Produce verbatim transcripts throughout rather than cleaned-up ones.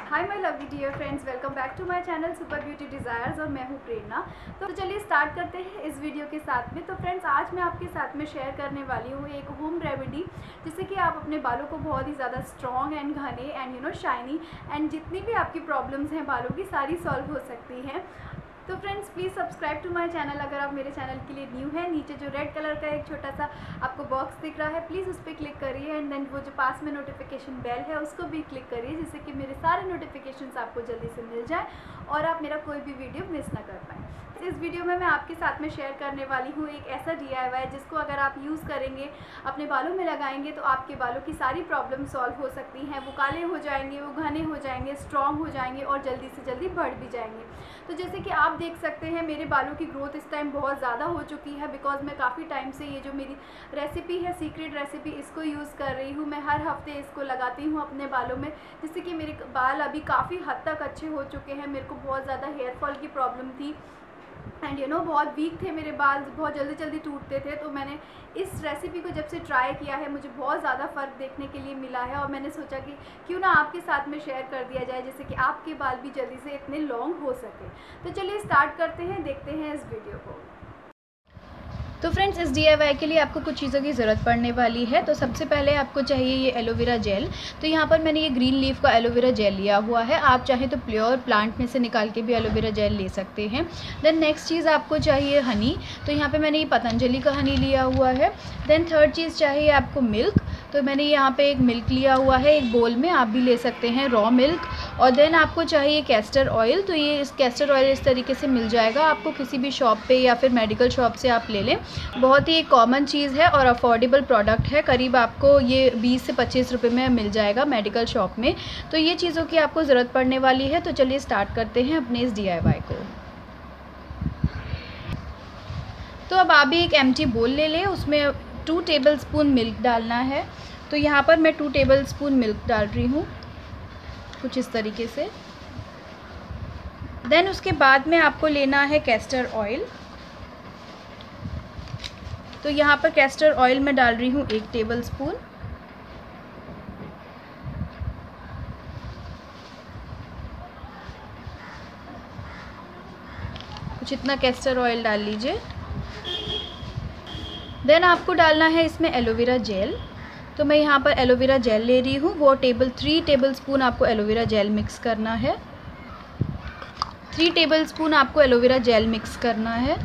Hi my lovely dear friends, welcome back to my channel super beauty desires और मैं हूँ प्रेरणा। तो चलिए स्टार्ट करते हैं इस वीडियो के साथ में। तो फ्रेंड्स, आज मैं आपके साथ में शेयर करने वाली हूँ एक होम रेमेडी, जिससे कि आप अपने बालों को बहुत ही ज़्यादा स्ट्रॉन्ग एंड घने and you know shiny and जितनी भी आपकी प्रॉब्लम्स हैं बालों की सारी सॉल्व हो सकती हैं। तो friends, please subscribe to my channel अगर आप मेरे चैनल के लिए न्यू है। नीचे जो रेड कलर का एक छोटा सा आपको बॉक्स दिख रहा है, प्लीज़ उस पर क्लिक करिए एंड देन वो जो पास में नोटिफिकेशन बेल है उसको भी क्लिक करिए, जिससे कि मेरे सारे नोटिफिकेशंस आपको जल्दी से मिल जाए और आप मेरा कोई भी वीडियो मिस ना कर पाएँ। इस वीडियो में मैं आपके साथ में शेयर करने वाली हूँ एक ऐसा डी आई वाई जिसको अगर आप यूज़ करेंगे, अपने बालों में लगाएंगे तो आपके बालों की सारी प्रॉब्लम सॉल्व हो सकती हैं। वो काले हो जाएंगे, वो घने हो जाएंगे, स्ट्रॉन्ग हो जाएंगे और जल्दी से जल्दी बढ़ भी जाएंगे। तो जैसे कि आप देख सकते हैं, मेरे बालों की ग्रोथ इस टाइम बहुत ज़्यादा हो चुकी है, बिकॉज मैं काफ़ी टाइम से ये जो मेरी रेसिपी है, सीक्रेट रेसिपी, इसको यूज़ कर रही हूँ। मैं हर हफ्ते इसको लगाती हूँ अपने बालों में, जिससे कि मेरे बाल अभी काफ़ी हद तक अच्छे हो चुके हैं। मेरे को बहुत ज़्यादा हेयर फॉल की प्रॉब्लम थी एंड यू नो बहुत वीक थे मेरे बाल, बहुत जल्दी जल्दी टूटते थे। तो मैंने इस रेसिपी को जब से ट्राई किया है, मुझे बहुत ज़्यादा फ़र्क देखने के लिए मिला है और मैंने सोचा कि क्यों ना आपके साथ में शेयर कर दिया जाए, जिससे कि आपके बाल भी जल्दी से इतने लॉन्ग हो सके। तो चलिए स्टार्ट करते हैं, देखते हैं इस वीडियो को। तो फ्रेंड्स, इस डी आई वाई के लिए आपको कुछ चीज़ों की ज़रूरत पड़ने वाली है। तो सबसे पहले आपको चाहिए ये एलोवेरा जेल। तो यहाँ पर मैंने ये ग्रीन लीफ का एलोवेरा जेल लिया हुआ है। आप चाहें तो प्योर प्लांट में से निकाल के भी एलोवेरा जेल ले सकते हैं। देन नेक्स्ट चीज़ आपको चाहिए हनी। तो यहाँ पे मैंने ये पतंजलि का हनी लिया हुआ है। देन थर्ड चीज़ चाहिए आपको मिल्क। तो मैंने यहाँ पे एक मिल्क लिया हुआ है एक बोल में, आप भी ले सकते हैं रॉ मिल्क। और देन आपको चाहिए कैस्टर ऑयल। तो ये इस कैस्टर ऑयल इस तरीके से मिल जाएगा आपको किसी भी शॉप पे या फिर मेडिकल शॉप से आप ले लें। बहुत ही कॉमन चीज़ है और अफोर्डेबल प्रोडक्ट है, करीब आपको ये बीस से पच्चीस रुपये में मिल जाएगा मेडिकल शॉप में। तो ये चीज़ों की आपको ज़रूरत पड़ने वाली है। तो चलिए स्टार्ट करते हैं अपने इस डी आई वाई को। तो अब आप भी एक एम्प्टी बोल ले लें, उसमें टू टेबल स्पून मिल्क डालना है। तो यहाँ पर मैं टू टेबल स्पून मिल्क डाल रही हूँ, कुछ इस तरीके से। देन उसके बाद में आपको लेना है कैस्टर ऑयल। तो यहाँ पर कैस्टर ऑयल मैं डाल रही हूँ एक टेबल स्पून। कुछ इतना कैस्टर ऑयल डाल लीजिए। देन आपको डालना है इसमें एलोवेरा जेल। तो मैं यहाँ पर एलोवेरा जेल ले रही हूँ, वो टेबल थ्री टेबल स्पून आपको एलोवेरा जेल मिक्स करना है। थ्री टेबल स्पून आपको एलोवेरा जेल मिक्स करना है।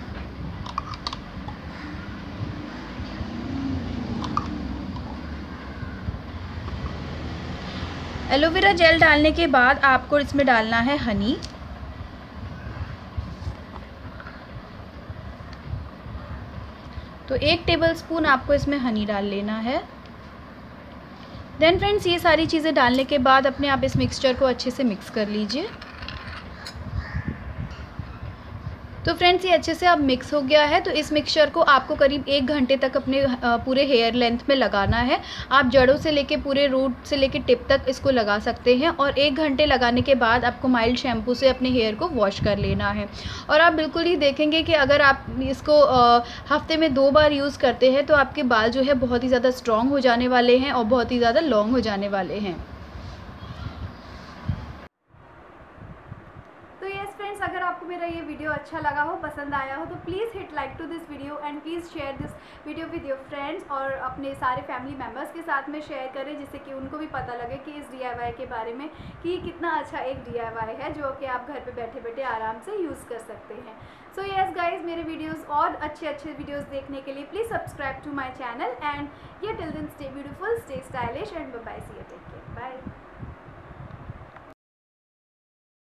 एलोवेरा जेल डालने के बाद आपको इसमें डालना है हनी। तो एक टेबलस्पून आपको इसमें हनी डाल लेना है। देन फ्रेंड्स, ये सारी चीज़ें डालने के बाद अपने आप इस मिक्सचर को अच्छे से मिक्स कर लीजिए। तो फ्रेंड्स, ये अच्छे से अब मिक्स हो गया है। तो इस मिक्सचर को आपको करीब एक घंटे तक अपने पूरे हेयर लेंथ में लगाना है। आप जड़ों से लेके पूरे रूट से लेके टिप तक इसको लगा सकते हैं और एक घंटे लगाने के बाद आपको माइल्ड शैम्पू से अपने हेयर को वॉश कर लेना है। और आप बिल्कुल ही देखेंगे कि अगर आप इसको हफ्ते में दो बार यूज़ करते हैं तो आपके बाल जो है बहुत ही ज़्यादा स्ट्रॉन्ग हो जाने वाले हैं और बहुत ही ज़्यादा लॉन्ग हो जाने वाले हैं। अगर आपको मेरा ये वीडियो अच्छा लगा हो, पसंद आया हो, तो please hit like to this video and please share this video with your friends और अपने सारे फैमिली मेम्बर्स के साथ में शेयर करें, जिससे कि उनको भी पता लगे कि इस डी आई वाई के बारे में कि कितना अच्छा एक डी आई वाई है जो कि आप घर पे बैठे बैठे आराम से यूज़ कर सकते हैं। सो यस गाइज, मेरे वीडियोज़ और अच्छे अच्छे वीडियोज़ देखने के लिए please subscribe to my channel and ये till then stay beautiful, stay stylish and bye bye, see you, take care.